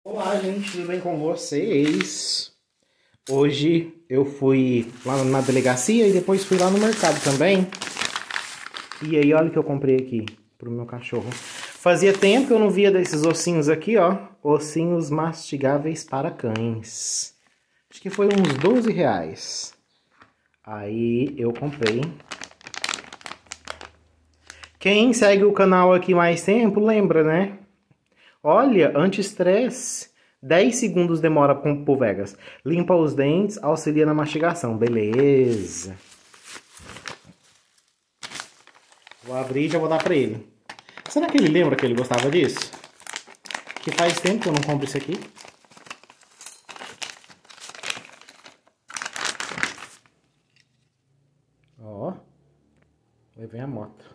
Olá, gente, tudo bem com vocês? Hoje eu fui lá na delegacia e depois fui lá no mercado também. E aí, olha o que eu comprei aqui pro meu cachorro. Fazia tempo que eu não via desses ossinhos aqui, ó. Ossinhos mastigáveis para cães. Acho que foi uns R$ 12. Aí eu comprei. Quem segue o canal aqui mais tempo, lembra, né? Olha, anti-estresse. 10 segundos demora pro Vegas. Limpa os dentes, auxilia na mastigação. Beleza. Vou abrir e já vou dar pra ele. Será que ele lembra que ele gostava disso? Que faz tempo que eu não compro isso aqui. Ó. Aí vem a moto.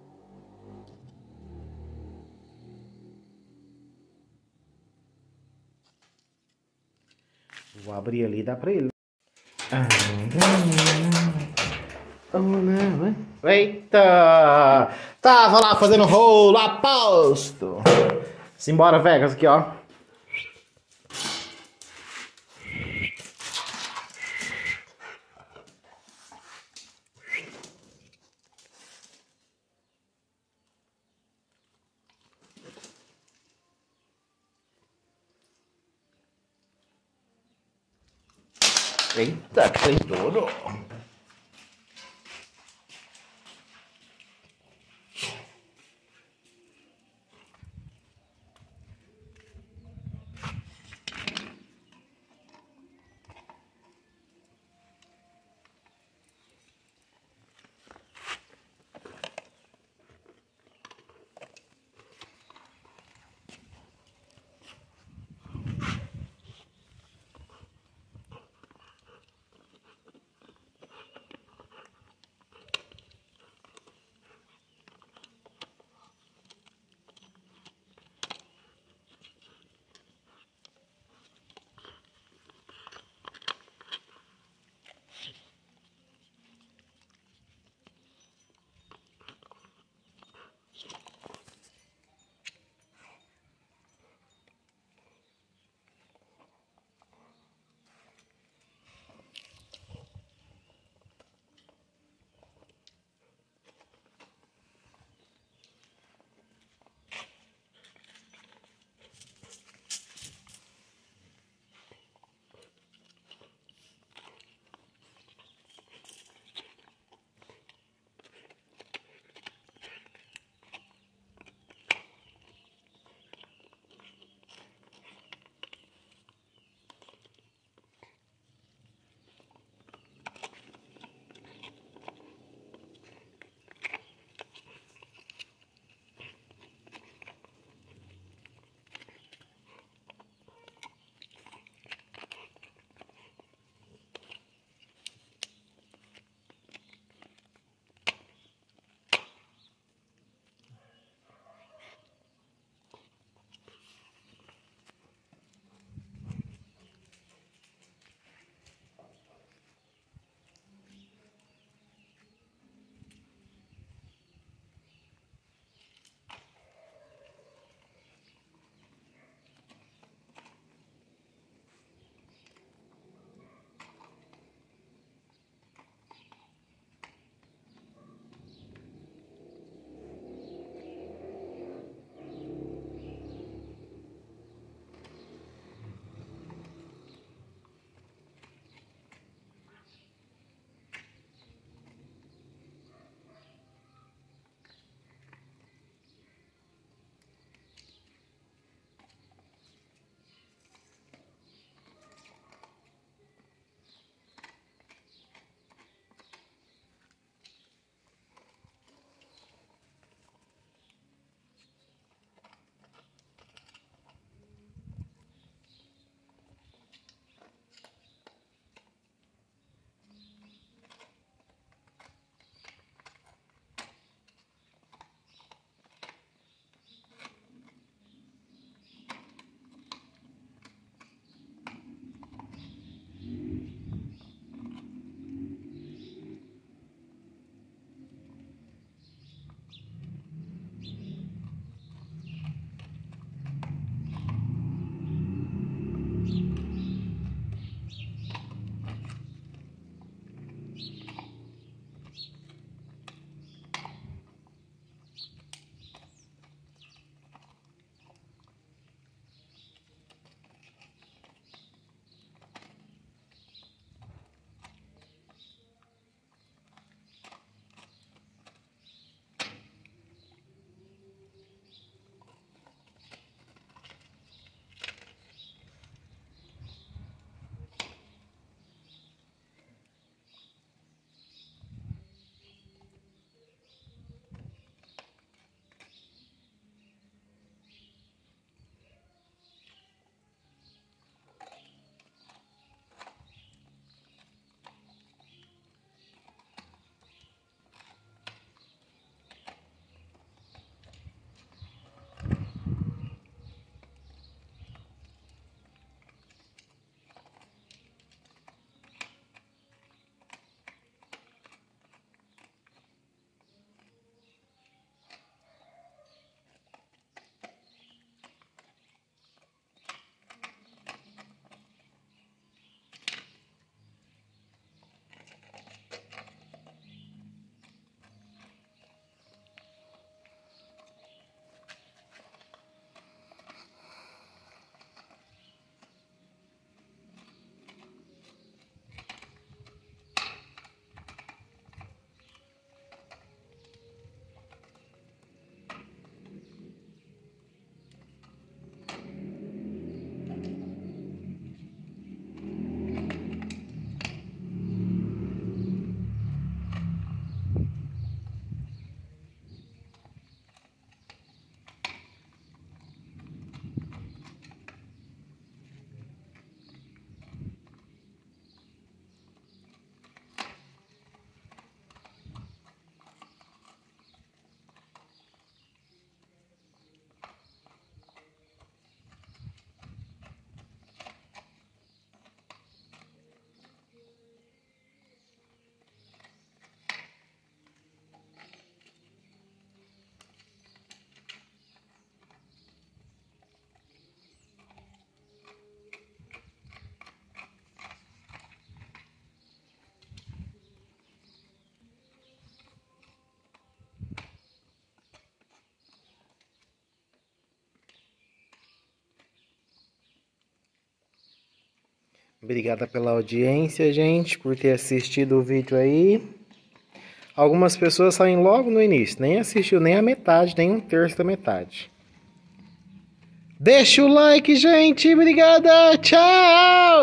Vou abrir ali e dar pra ele. Eita! Tava lá fazendo rolo, aposto! Simbora, Vegas, aqui, ó. Eita, tem tudo! Obrigada pela audiência, gente, por ter assistido o vídeo aí. Algumas pessoas saem logo no início, nem assistiu nem a metade, nem um terço da metade. Deixa o like, gente. Obrigada. Tchau.